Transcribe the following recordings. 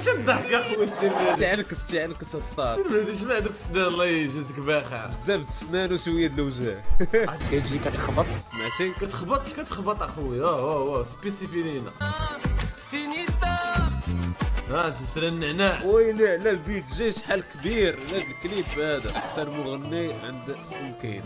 اش الضحك اخويا السير تعلكس الصاد. السير مهدي جمع دوك السنان الله يجازيك بخير. بزاف د السنان وشويه د الوجه. كتجي كتخبط سمعتي كتخبط اخويا. سبيسيفينينا تشري النعناع. ويلي على البيت جاي شحال كبير هذا الكليب هذا. احسن مغني عند السمكين.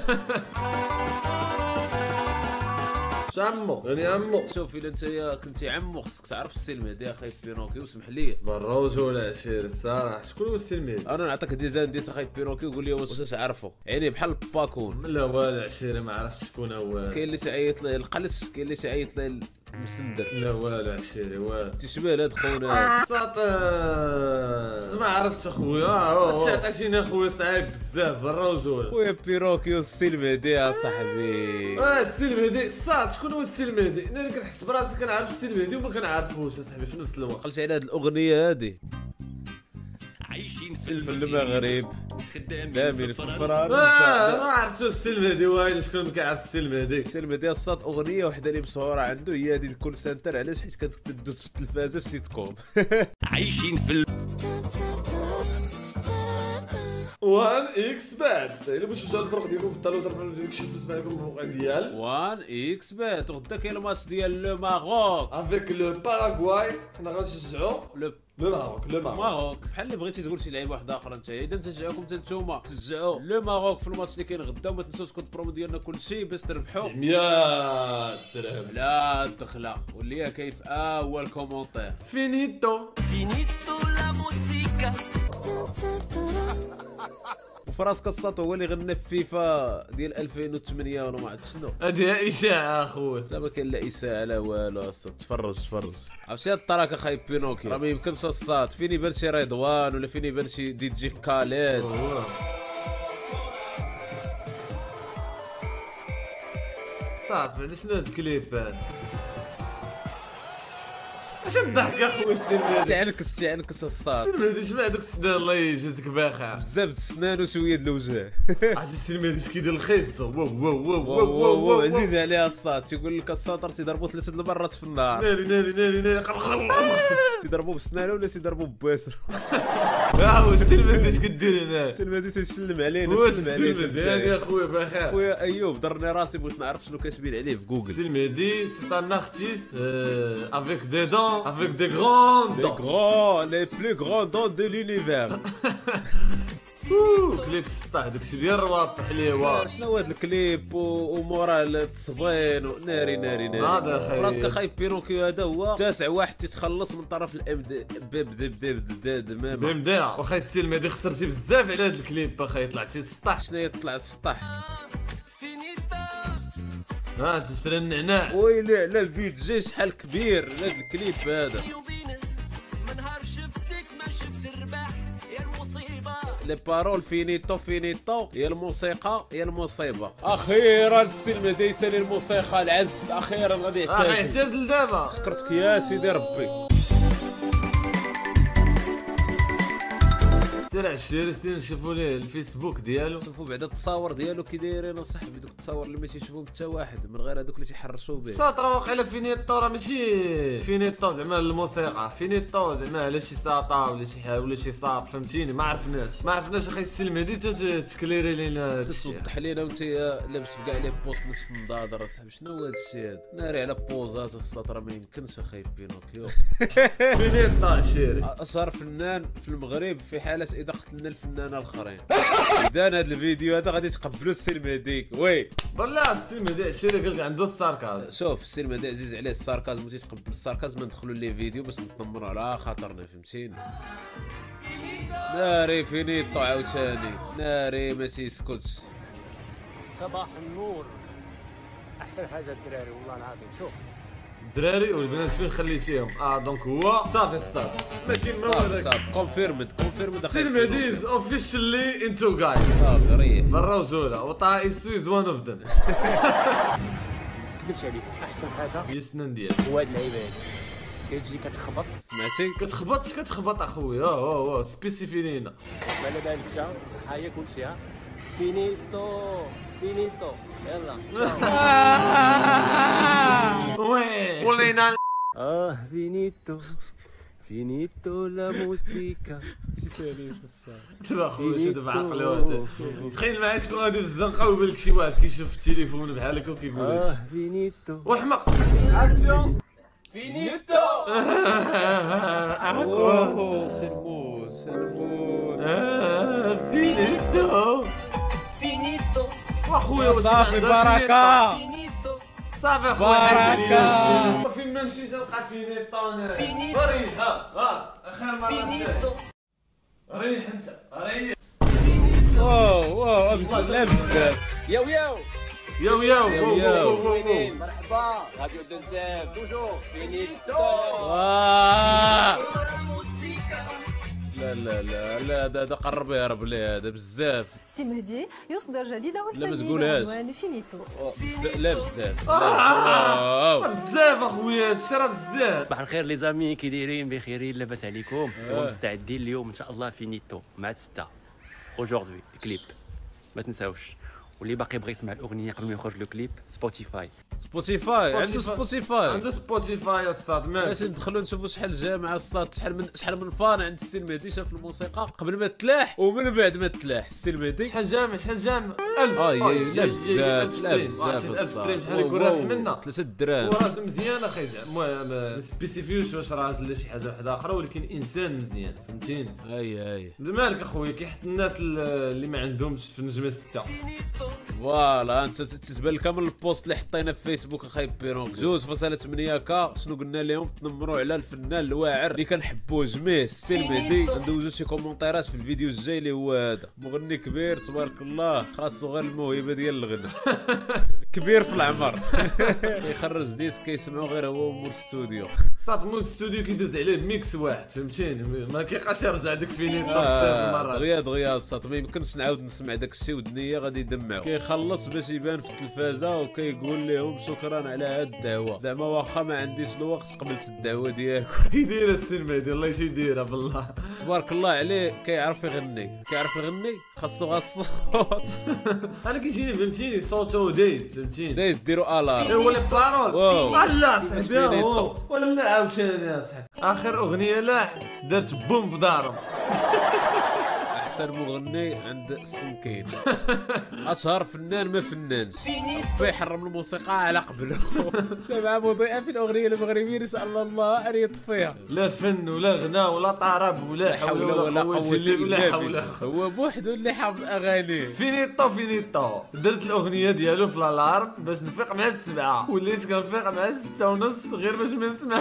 عمو يعني عمو شوف الا انت كنتي عمو خصك تعرف السي المهدي اخاي بينوكيو. اسمح لي بالروج ولا عشير الصراحه. شكون هو السي المهدي؟ انا نعطيك ديزاين ديال اخاي بينوكيو وقول لي واش تعرفو. يعني بحال باكون. لا والو عشيري ما عرفتش شكون هو. كاين اللي تعيط ليه القلش، كاين اللي تعيط ليه المسندر. لا والو عشيري والو. تشبه هاد خونا صاط ما عرفتش اخويا. هادشي عطيتيني اخويا صعيب بزاف بالروج ولا. خويا بينوكيو السي المهدي يا صاحبي. السي المهدي صاط. شكون هو السي المهدي؟ انا كنحس براسي كنعرف السي المهدي وما كنعرفوش اصاحبي في نفس الوقت. قلت على هاد الاغنيه هادي عايشين في المغرب خدامين في فرنسا. ما عرفتش السي المهدي وايل. شكون ما كيعرف السي المهدي؟ السي المهدي الصاد اغنيه وحده اللي مشهوره عنده هي هادي الكول سنتر. علاش؟ حيت كانت تدوز في التلفازه في سيت كوم. عايشين في وان اكس بعد. الا بغيتو تشوفوا الفرق ديالكم في الطالو ضربوا ديك شفتوا تسمع لكم الموقع ديال وان اكس بات. وغدا كاين الماتش ديال لو ماروك افيك لو باراغواي. حنا غنشجعوا لو ماروك. بحال اللي بغيتي تقول شي لعيبه واحده اخرى انت. اذا تشجعوكم حتى نتوما تشجعوا لو ماروك في الماتش اللي كاين غدا. وما تنساوش كود برومو ديالنا كلشي باش تربحوا 100 درهم لا الدخله واللي هي كاين في اول كومونتير. فينيتو لا موسيقى. وفراسك الساط هو اللي غنى في فيفا ديال 2008 ولا ما عرفت شنو. هذه اشاعه اخويا. حتى ما كاين لا اساءه لا والو. تفرج عرفتي هاد الطراك اخاي بينوكي راه ما يمكنش الصاد. فين يبان شي رضوان ولا فين يبان شي دي جي كاليد. صاد بعدا شنو هاد الكليب هذا؟ اش الضحك اخويا السير مهدي؟ تعلكس الصاد. السير مهدي جمع دوك السنان الله يجازيك بخير. بزاف د السنان وشويه د الوجه. عرفتي السير مهدي اش كيدير الخيص. واو عزيز عليها الصاد. تيقول لك الساطر تيضربوا 3 المرات في النهار. ناري تيضربوا بالسنانه ولا تيضربوا ببواسر. هو السير مهدي اش كدير هنا؟ السير مهدي تيسلم علينا. هو السير مهدي يا خويا بخير. خويا ايوب درني راسي بغيت نعرف شنو كاتبين عليه في جوجل. السير مهدي سي ان ارتيست افيك دي دون avec des grandes dents. Les plus grands dents de l'univers. كليب في السطح داكشي ديال الرواط حليوه. شنو هاد الكليب وموراه التصبين ناري هذا خايب. راسك خايب بينوكيو هذا هو تاسع واحد تيتخلص من طرف الام دي واخا السي المهدي خسرتي بزاف على هاد الكليب اخاي. طلعتي للسطح. شنو طلعت السطح؟ تشري النعناع. ويلي على البيت جاي شحال كبير هذا الكليب هذا. لي بارول فينيتو هي الموسيقى هي المصيبه. اخيرا السي المهدي يسالي الموسيقى العز. اخيرا غادي يحتاج. يحتاج لدابا. شكرتك يا سيدي ربي. سير عشيري سير نشوفوا ليه الفيسبوك ديالو. شوفوا بعدا التصاور ديالو كي دايرين اصاحبي. دوك التصاور اللي ما تيشوفوهم حتى واحد من غير هذوك اللي تيحرشوا به. ساطر واقيلا فينيتو راه ماشي فينيتو زعما الموسيقى. فينيتو زعما على شي ساطا ولا شي حاجه ولا شي صاط فهمتيني. ما عرفناش اخي السي المهدي تكليري لينا توضح لينا وانت لابس في كاع لي بوست نفس النضاضر اصاحبي. شنو هو هذا الشيء هذا؟ ناري على بوزات الساطر ما يمكنش اخي بينوكيو. فينيتو عشيري اشهر فنان في المغرب في حاله اذا قتلنا الفنانين الاخرين. اذا هذا الفيديو هذا غادي تقبلوا السي المهدي. وي والله السي المهدي عشيري قال لك عنده الساركازم. شوف السي المهدي عزيز عليه الساركازم وتيتقبل الساركازم. ندخلوا ليه فيديو باش نطمروا على خاطرنا فهمتيني. ناري فينيتو عاوتاني ناري ما تيسكتش. صباح النور. احسن حاجه الدراري والله العظيم. شوف الدراري والبنات فين خليتيهم؟ دونك هو صافي ما كاين ما والو. صافي كونفيرمد السي المهدي از اوفيشلي انتو جاي. صافي ريح بالرجوله وطائس از وان اوف ذم. كذبش عليك. احسن حاجه هي السنان ديالك. هو هاد اللعيبه هادي كتجي كتخبط. سمعتي كتخبط اخويا. سبيسيفينينا. على بالك شا صحايا كلشي. ها فينيتو يلا. وي ولينا. فينيتو فينيتو لا موسيقى. تبع خويا شد بعقله. تخيل معايا شكون غادي في الزنقه ويبان لك شي واحد كيشوف في التليفون بحال هكا وكيقول لك فينيتو وحمق اكسيون فينيتو. سلمون سلمون. فينيتو فينيتو. واخويا صافي بركه. فينيتو. صافي اخويا بركة. فين ما مشيت نلقى فينيتو انا فينيتو. ريح اخر مره فينيتو. ريح انت ريح واو لا بزاف. ياو ياو. ياو ياو مرحبا. راديو دوزيام توجور. فينيتو. لا لا لا لا هذا قرب يا رب لي هذا بزاف. سي مهدي يصدر جديده لا ما والفني تقولهاش. بعنوان فينيتو. لا بزاف. بزاف اخويا هادشي راه بزاف. صباح الخير لي زامي، كي دايرين بخيرين لاباس عليكم؟ ومستعدين اليوم ان شاء الله فينيتو مع 6 اوجوردي كليب، ما تنساوش. واللي باقي بغى يسمع الاغنيه قبل ما يخرج له كليب سبوتيفاي. سبوتيفاي عنده سبوتيفاي. عنده سبوتيفاي الصاد باش ماشي ندخلوا نشوفوا شحال جا مع الصاد، شحال من فان عند السي المهدي شاف الموسيقى قبل ما تلاح ومن بعد ما تلاح السي المهدي. شحال جامع 1000 لا بزاف لا بزاف 1000 ستريم شحال يكون رابح منا 3 دراهم. وراجل مزيان اخي المهم ما سبيسيفيوش واش راجل ولا شي حاجه واحده اخرى، ولكن انسان مزيان فهمتيني. اي مالك اخويا كيحط الناس اللي ما عندهمش في النجمه 6. فوالا انت تتبان لك من البوست اللي حطينا في فيسبوك اخاي بيرونك 2.8 كا. شنو قلنا لهم؟ تنمروا على الفنان الواعر اللي كنحبوه جميع السي المهدي. ندوزو شي كومونتيرات في الفيديو الجاي اللي هو هذا. مغني كبير تبارك الله، خاصو غير الموهبه ديال الغنى. كبير في العمر. كيخرج ديسك كيسمعوا غير هو مول الاستوديو. صات مول الاستوديو كيدوز عليه ميكس واحد فهمتيني، ما كيبقاش يرجع داك فيني المره دغيا صات ما يمكنش نعاود نسمع داك الشيء ودنيا غادي يدمعوا. كيخلص باش يبان في التلفازه وكيقول لهم شكرا على هاد الدعوه، زعما واخا ما عنديش الوقت قبلت الدعوه ديالكم. يدير السي المهدي الله يشي يديرها بالله تبارك الله عليه. كيعرف يغني خاصو غا الصوت. انا كيجيني فهمتيني صوته دايز فهمتيني دايز ديروا الار. هو لي بارول واو. لا صاحبي ولا لا عاوتاني يا صاحبي اخر اغنيه لاح درت بوم في دارهم. احسن مغني عند السمكين. اشهر فنان ما فنانش. ربي يحرم الموسيقى على قبله. سبعه مضيئه في الاغنيه المغربيه نسال الله ان يطفيها. لا فن ولا غنى ولا طرب ولا حول ولا قوه الا بالله. هو بوحدو اللي حافظ اغانيه. فينيتو درت الاغنيه ديالو في الالارم باش نفيق مع 7 وليت كنفيق مع 6:30 غير باش ما نسمع.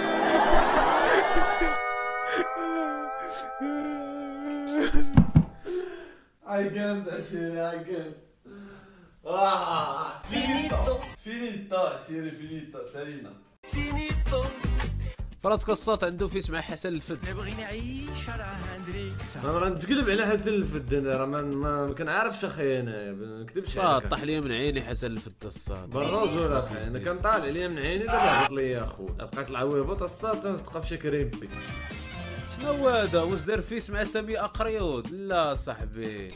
I can't عشيري I can't. فينيتو عشيري فينيتو سالينا. فرات كصات عنده فيس مع حسن الفد. انا نتقلب على حسن الفد، انا راه ما كنعرفش اخي، انا ما نكذبش عليك. طاح ليا من عيني حسن الفد الصاد. بالرجل اخي انا كنطالع ليا من عيني دابا هبط ليا اخو، بقات العويبوط الصاد تنصدق في شي كريمبي. شنو هذا؟ واش دار فيس مع سامي اقريود؟ لا صاحبي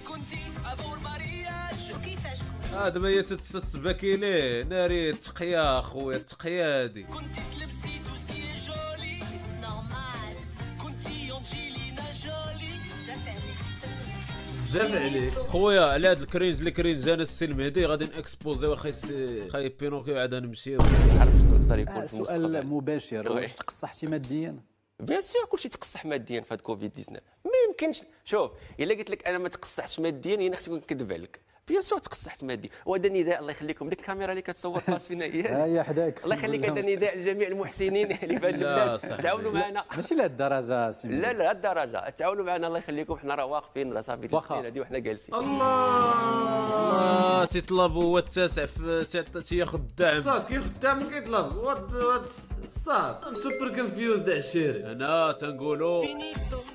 هذا ما تتباكي ليه ناري التقيا اخويا التقيا هادي. كنتي تلبسي تو سكي جولي نورمال، كنتي انجيلينا جولي بزاف عليك خويا. على هاد الكرينج اللي كرينج انا السي المهدي غادي نكسبوزيو اخي بينوكيو عاد نمشيو. عارف شنو يقدر يكون في المستقبل؟ سؤال مباشر، واش تقصحتي ماديا؟ بيان سور كلشي تقصح ماديا في هاد كوفيد 19. ما يمكنش. شوف الا قلت لك انا ما تقصحش ماديا هي خصني نكذب عليك. بيان سور تقصحت ماديا. وهذا نداء الله يخليكم، ديك الكاميرا اللي كتصور باس فينا هي حداك. الله يخليك، هذا نداء لجميع المحسنين اللي في هذا البلاد. تعاونوا معنا. ماشي لهاد الدرجه سي. لا لا الدرجه، تعاونوا معنا الله يخليكم. حنا راه واقفين راه صافي السنين هذه وحنا جالسين. الله تيطلب هو التاسع تياخذ الدعم. الصاد كياخذ الدعم كيطلب وات الصاد. ام سوبر كونفيوزد عشيري. انا تنقولوا